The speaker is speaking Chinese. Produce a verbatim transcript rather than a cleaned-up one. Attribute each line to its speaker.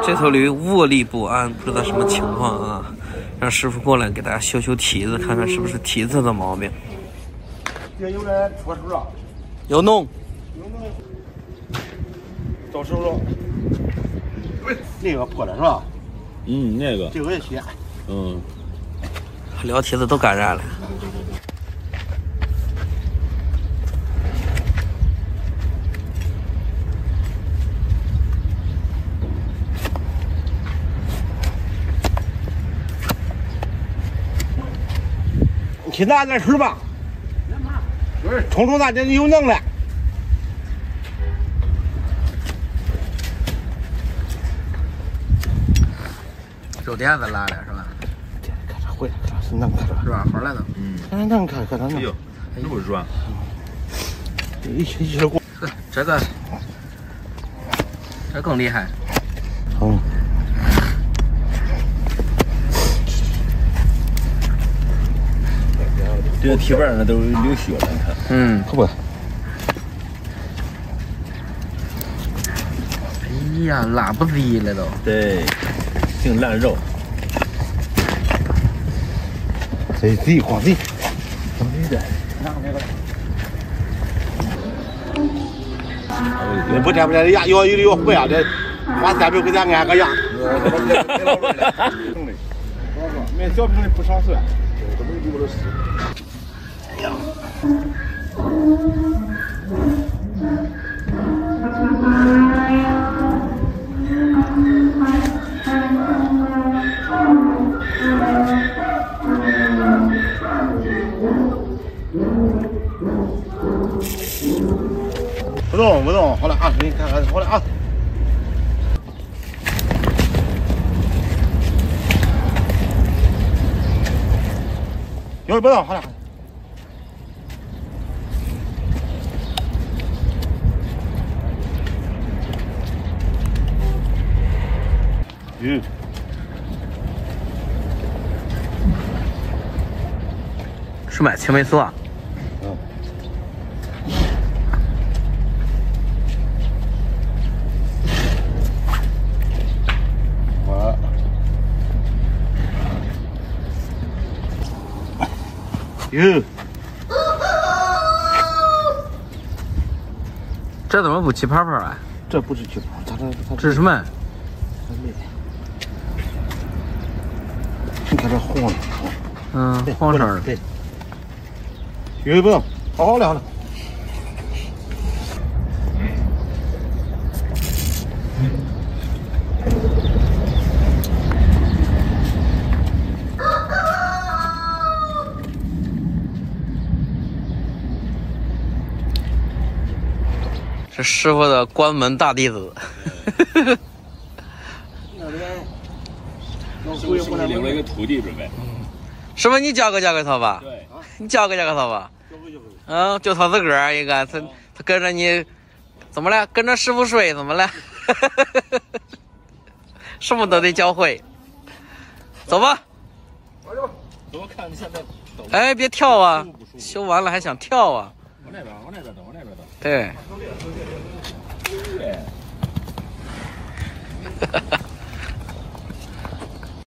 Speaker 1: 这头驴卧立不安，不知道什么情况啊。让师傅过来给大家修修蹄子，看看是不是蹄子的毛病。
Speaker 2: 这有人出手了，
Speaker 1: 有弄，
Speaker 2: 有弄，到手了。喂，那个破了是吧？
Speaker 3: 嗯，那个。
Speaker 2: 这个也血。
Speaker 3: 嗯。
Speaker 1: 聊蹄子都感染了。
Speaker 2: 去拿点水吧。冲冲咱这有能耐。
Speaker 1: 酒店子拉的是吧？
Speaker 2: 看这回来，看是能看着
Speaker 1: 软和来的。
Speaker 3: 嗯，
Speaker 2: 看能看看能。
Speaker 3: 哎呦，那么软。
Speaker 2: 一一起过。
Speaker 1: 这个，这更厉害。
Speaker 2: 嗯。
Speaker 3: 这个蹄板上都流血了，你看。
Speaker 1: 嗯，
Speaker 2: 可不。
Speaker 1: 哎呀，拉不低了都。
Speaker 3: 对，净烂肉。
Speaker 2: 这自己光自己，光自己的。那不这不这牙要有的要坏啊，这花三百块钱安个牙。买小瓶的不上算，这都没有的事。哎呀。不动不动，好了啊，给你看看，好了啊。有不动，好了。嗯。
Speaker 1: 是买青霉素啊？
Speaker 2: 嗯。我。哟。
Speaker 1: 这怎么不起泡泡啊？
Speaker 2: 这不是起泡，它这它
Speaker 1: 这是什么？
Speaker 2: 你看这黄了，
Speaker 1: 嗯，黄色的。
Speaker 2: 对。有不动，好好了好了。
Speaker 1: 是师傅的关门大弟子。
Speaker 3: 是不是领了一个徒弟准备？
Speaker 1: 师傅，你教个教给他吧。
Speaker 3: 对，
Speaker 1: 你教个教给他吧。嗯，就他自个儿应该，他他跟着你，怎么了？跟着师傅睡怎么了？什么都得教会。走吧。
Speaker 3: 怎么看你现在？
Speaker 1: 哎，别跳啊！修完了还想跳啊？
Speaker 3: 往那边，往那边走，往那边走。
Speaker 1: 对。
Speaker 3: 对。